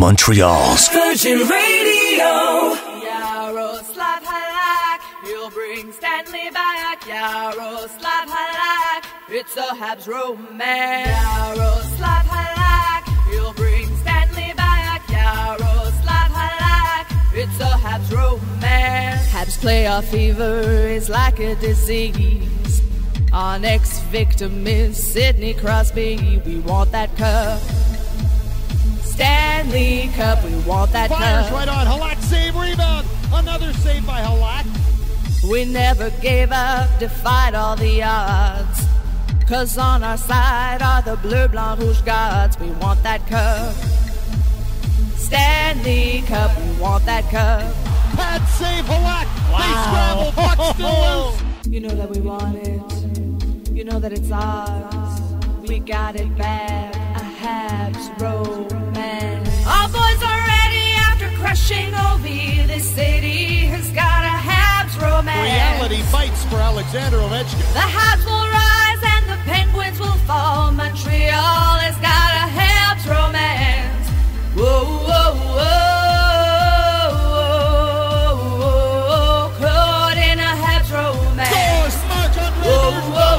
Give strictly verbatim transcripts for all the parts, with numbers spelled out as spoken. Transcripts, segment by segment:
Montreal's Virgin Radio. Yaroslav Halak, he'll bring Stanley back. Yaroslav Halak, it's a Habs romance. Yaroslav Halak, he'll bring Stanley back. Yaroslav Halak, it's a Habs romance. Habs playoff fever is like a disease. Our next victim is Sidney Crosby. We want that cup. Stanley Cup, we want that Fires cup. right on. Halak save, rebound. Another save by Halak. We never gave up, defied all the odds. Cause on our side are the Bleu Blanc Rouge gods. We want that cup. Stanley Cup, we want that cup. Pad save, Halak. They scramble, puck still loose. You know that we want it. You know that it's ours. We got it back. A Habs romance. Our boys are ready after crushing O V. This city has got a Habs romance. Reality bites for Alexander Ovechkin. The Habs will rise and the Penguins will fall. Montreal has got a Habs romance. Whoa, whoa, whoa, whoa, whoa, caught in a Habs romance. Goal, smudge on Whoa, Rangers. whoa,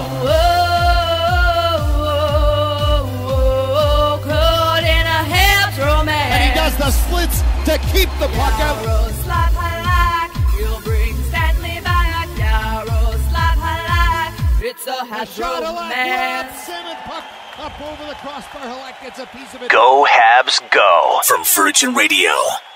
whoa, whoa, caught in a Habs romance. And he does the splits to keep the puck out. Yaroslav Halak, you'll bring Stanley back. Yaroslav Halak, it's a Habs Shot Halak, romance. grabs Simmons, puck up over the crossbar. Halak gets a piece of it. Go Habs Go from Virgin Radio.